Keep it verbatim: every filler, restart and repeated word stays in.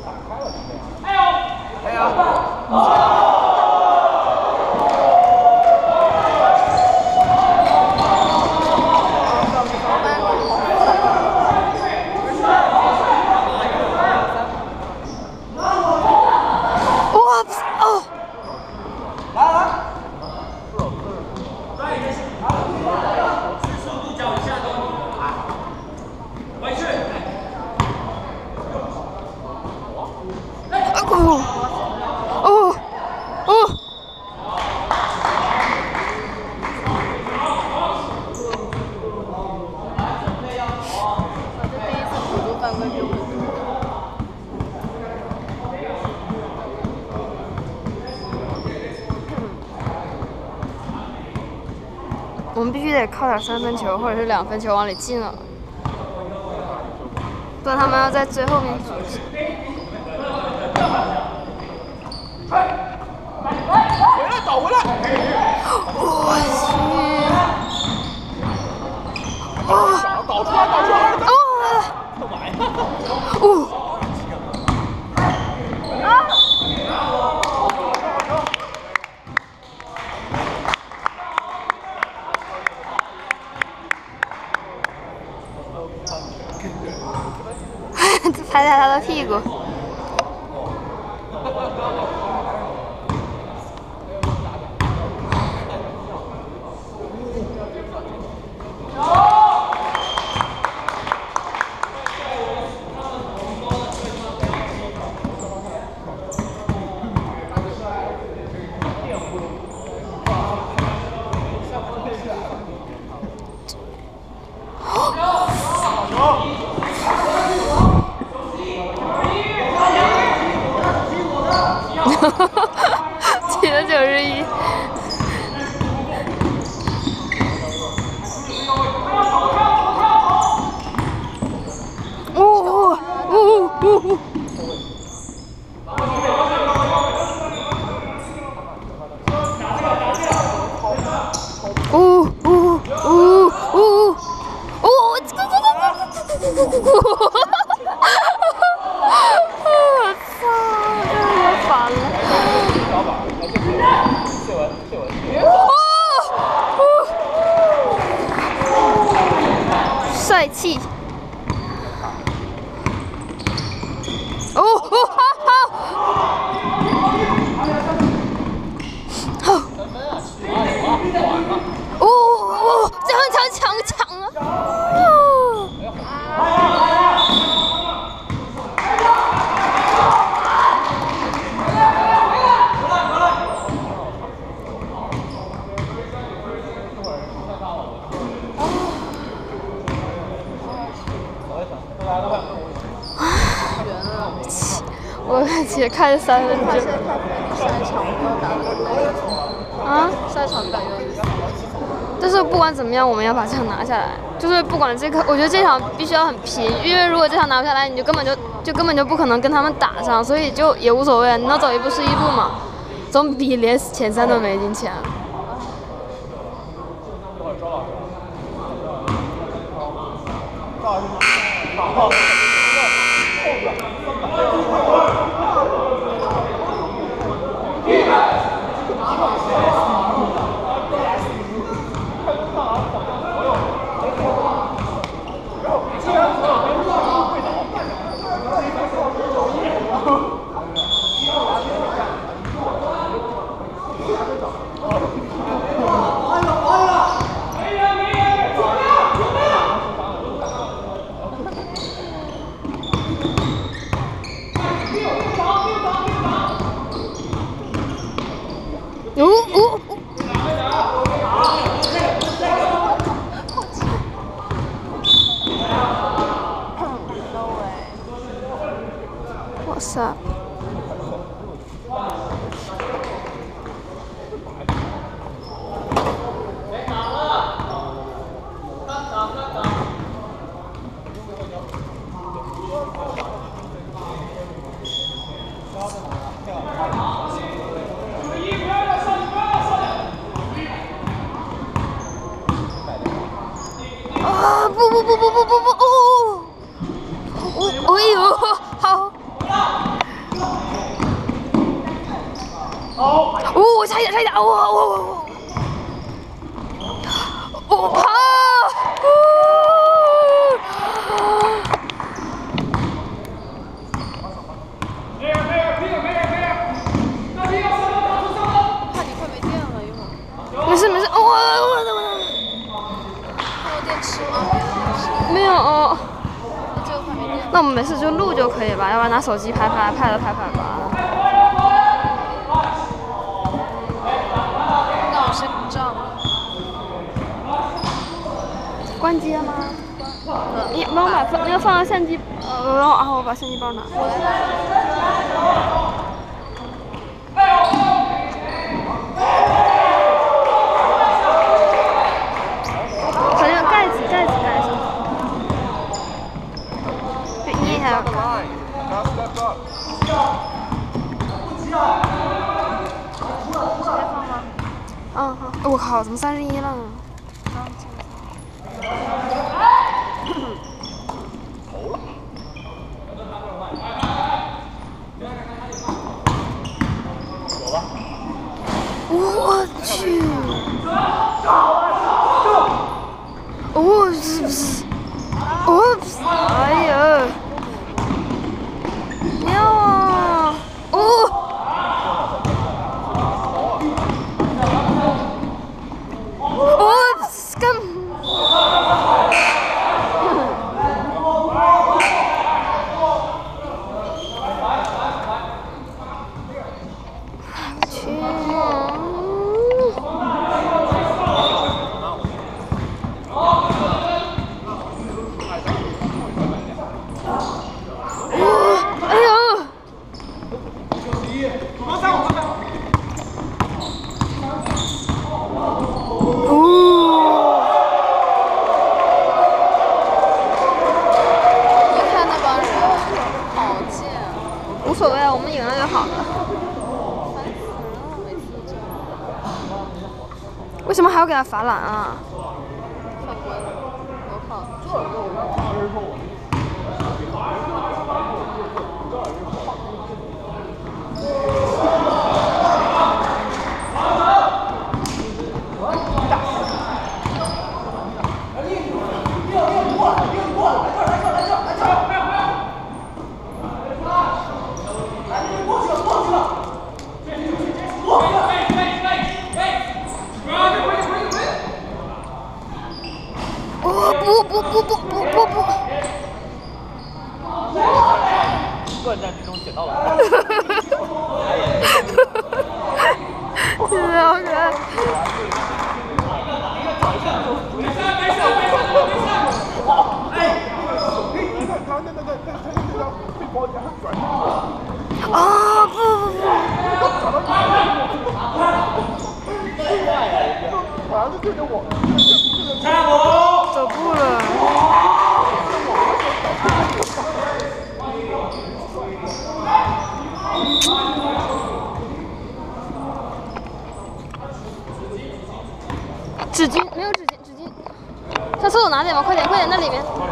哎呀！ 哇哦！ 来来。 哦哦哦！ 这第一次辅助犯规比我们多。 我们必须得靠点三分球或者是两分球往里进了，不然他们要在最后面阻止。 回来，倒回来！ 我去！ 哦，倒出来，倒出来！ 哦！ 干嘛呀？ 哦！啊！拍在他的屁股。 起了九十一。哦哦哦哦！哦哦哦哦哦！这个这个这个这个这个！我操，这有点烦了。 帅气！哦哦好好好！哦哦，这样抢抢抢啊！哦 我其实看三分钟。 赛场没有打得累。 啊？ 赛场感觉。 但是不管怎么样，我们要把这场拿下来。就是不管这个，我觉得这场必须要很拼，因为如果这场拿不下来，你就根本就就根本就不可能跟他们打上，所以就也无所谓，你能走一步是一步嘛，总比连前三都没进强。 哦哦哦！哇塞！啊！不不不不不不不！哦！哦！哎呦！好！ 哦，差一点，差一点，哦哦哦！哦跑！ 没人没人，没人没人没人，那踢上上上上上！ 怕你快没电了，一会儿。 没事没事，哦我我我还有电池吗？没有电池。 没有哦。 那这个快没电了。 那我们没事就录就可以吧，要不然拿手机拍拍，拍了拍拍吧。 那我先不照。 关机了吗？你帮我把放那个放到相机，呃，然后啊，我把相机包拿。把那个盖子盖子盖上。对，你还要看。嗯好，我靠，怎么三十一了？我去！哦，是不是？哦，哎呀！喵啊！哦！哦，干！无所谓啊，我们赢了就好了。为什么还要给他罚篮啊？ 犯规了，我靠！ 不不不不不不不！ 乱战之中捡到了。 是好可爱。 没事没事没事没事。哎，你看他那那个那那那个被包夹转。 啊不不不！ 好像是对着我。 走步了。纸巾没有纸巾，纸巾。上厕所拿点吧，快点快点，那里面。